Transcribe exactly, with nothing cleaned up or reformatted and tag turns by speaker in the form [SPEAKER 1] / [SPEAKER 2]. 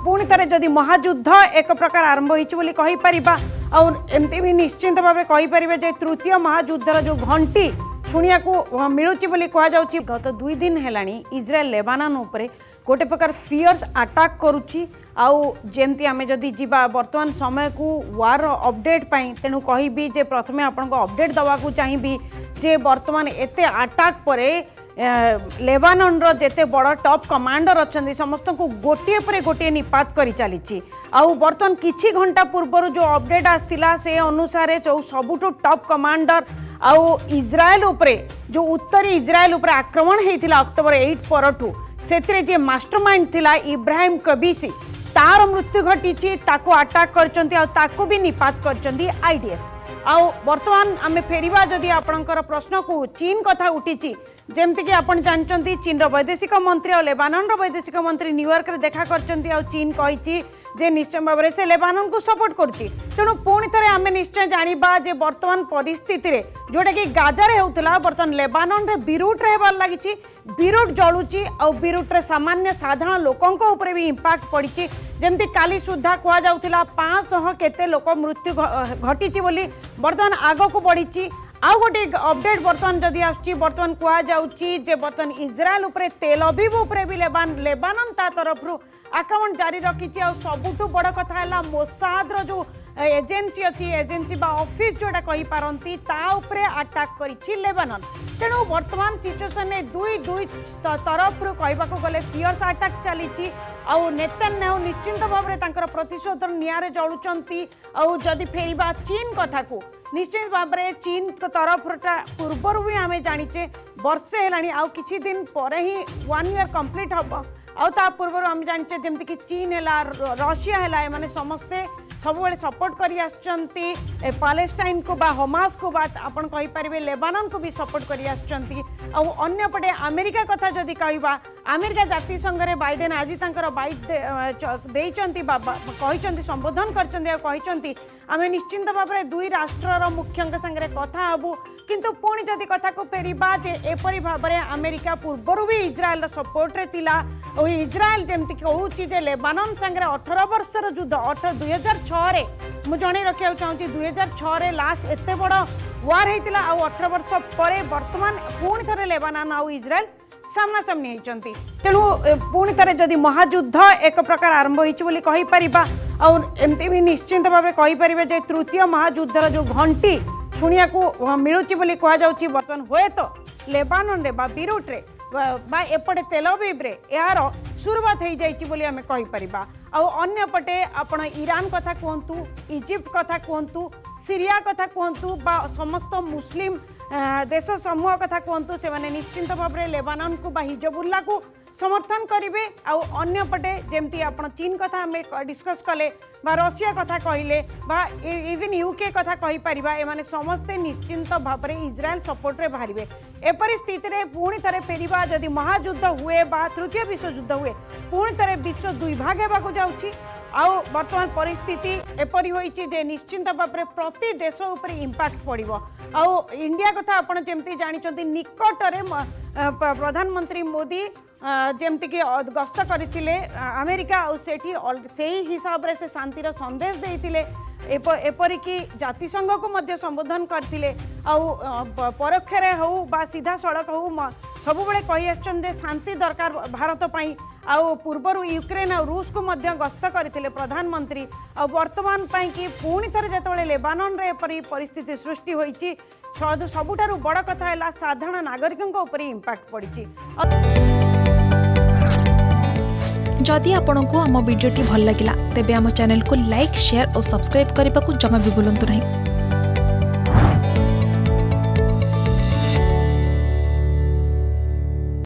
[SPEAKER 1] पुणी थे जदि महायुद्ध एक प्रकार आरंभ होमती भी निश्चिंत भाव में कहीपर जे तृतीय महायुद्धर जो घंटी शुणा मिलूँ कहुच्छी गत दुई दिन है इज्राएल लेबानन उपरे गोटे प्रकार फियर्स अटैक करुच्ची आमती आम जदि जीवा बर्तमान समय को वार अपडेट तेणु कहबी जे प्रथमे आपण अपडेट दवा चाहिए जे बर्तमान एते अटैक परे लेबानन रो जेते बड़ टॉप कमांडर अच्छा समस्त को गोटे पर गोटे निपात कर चली आउ बर्तमान किछि घंटा पूर्व जो अपडेट आसला से अनुसार जो सबुठु टॉप कमांडर आउ इज्राएल उपरे जो उत्तरी इज्राएल उपरे आक्रमण होता अक्टोबर आठ परठू से जे मास्टरमाइंड थिला इब्राहिम कबीसी तार मृत्यु घटी ताको अटैक कर भी निपात कर आईडीएफ आउ बर्तमान आम फेरिबा जदि आपणकर प्रश्न को चीन कथा उठी जमती आपण जानते चीन वैदेशिक मंत्री और लेबानन वैदेशिक मंत्री न्यूयॉर्क रे देखा कर चीन कही जे निश्चय भाव में से लेबानन को सपोर्ट करुच्ची तेणु पुणी थे आम निश्चय जाना जे बर्तमान परिस्थिति रे जोटा कि गाजारे होता बर्तमान लेबानन रे बीरूट रे हेबार लगी बीरूट जलुची आ बीरूट रे सामान्य साधारण लोकों ऊपर भी इम्पैक्ट पड़ी जमती काली सुधा कहुला पाँच सौ केते लोक मृत्यु घटी बोली बर्तमान आग को बढ़ी आउ गोटे अपडेट बर्तमान जदि आसुची बर्तमान कहुच्छी जे बर्तमान इज्राएल उपरे तेल अवीव उपरे भी लेबान लेबानन ता तरफ आक्रमण जारी रखी आ सबुठु बड़ कथा है मोसाद जो एजेन्सी अच्छी एजेन्सी बा ऑफिस जोटा कही पारंती ता उपरे अटैक करिछि लेबानन तेणु वर्तमान सिचुएशन में दुई दुई तरफ कहवाक गले फियर्स अटैक चली आउ नेतान्याहू निश्चिंत भाव में तांकर प्रतिशोध निआरे जलुचंती आउ जदि फेरिबा चीन कथा को निश्चित भाव में चीन तरफ पूर्वर भी आम जानीचे वर्षे है आउ किछि दिन पर ही वन ईयर कंप्लीट हम आउ ता पूर्व आम जानीचे जमती कि चीन है रशिया है माने समस्ते सब सपोर्ट करी आसचंती पैलेस्टाइन को बा हमास को बात आपन कहि परिबे लेबानन को भी सपोर्ट करी आसचंती आ अन्य पटे अमेरिका कथा जदि कहबा अमेरिका जाति संघ रे बाइडेन आज तांकर बाइट देइचंती बाबा कहिचंती संबोधन करचंती आ कहिचंती आमे निश्चिंत भाव में दुई राष्ट्रर मुख्यंक संगे कथा हबु किंतु पुणी जदि कथा को फेरिबा जे एपरि भाव में अमेरिका पूर्व भी इज्राएल सपोर्ट रे तिला और इज्राएल जमती कहूँ जे लेबानन संगे अठारह वर्षर युद्ध अठारह दुई हजार छे मुझे जन रखा चाहूँगी दुई हजार छे लास्ट एत बड़ वार होता आउ अठारह वर्ष पर बर्तमान पुणी थे लेबानन आउ इज्राएल सामना सामनी होती तेणु पुणी थे जदि महायुद्ध एक प्रकार आरंभ होईपर आमती भी निश्चिंत भाव में कहीपर जे तृतीय महायुद्धर जो घंटी शुणा मिलूँ कहुच्छी बर्तमान हुए तो लेबानन रे बा बीरूट रे बा एपटे तेल अवीव रे यार शुरुआत हो जाइए आम कहीपर आउ पटे आपण ईरान कथा कहतु इजिप्ट कथा कहतु सीरिया कथा कहतु बा समस्त मुस्लिम देश समूह कथा कहतु से माने निश्चिंत भाव में लेबानन को बा हिजबुल्ला को समर्थन करेंगे आउ अन्य पटे जमती आपण चीन कथा आम डिस्कस कले बा रशिया कथा कहले बा इवन यूके कथा कही परिबा एमाने समस्ते निश्चिंत भाव में इज्राएल सपोर्ट रे बाहरिबे एपरि स्थिति रे पुणी थे फेरिबा जदि महायुद्ध हुए बा तृतीय विश्वयुद्ध हुए पुणी थे विश्व दुई भाग हेबाकु जाउछि आउ वर्तमान परिस्थिति एपरि होइछि जे निश्चिंत भाव में प्रति देश उपर इम्पैक्ट पड़िबो आउ इंडिया कथा आपण जेमती जानिछन्ती निकटरे प्रधानमंत्री मोदी जमती कि गस्त करथिले अमेरिका और सेठी से हिसाब रे से शांतिर संदेश देइथिले एपरिकी जातिसंघ को मध्य संबोधन करथिले आउ परोक्षरे हो बा सीधा सड़क हो सबुबले कही आछन शांति दरकार भारत पई आउ पूर्वर यूक्रेन और रूस को मध्य गस्त करथिले प्रधानमंत्री आ वर्तमान पई कि पुणी थे जेतबेले लेबानन रे एपरि परिस्थिति सृष्टि होईछि सबुठारु बड़ कथा है साधारण नागरिकों उपर इम्पैक्ट पड़ी।
[SPEAKER 2] जदि आपंक आम भिडी भल लगा तेब आम चैनल को लाइक शेयर और सब्सक्राइब करने को जमा भी भूलु नहीं।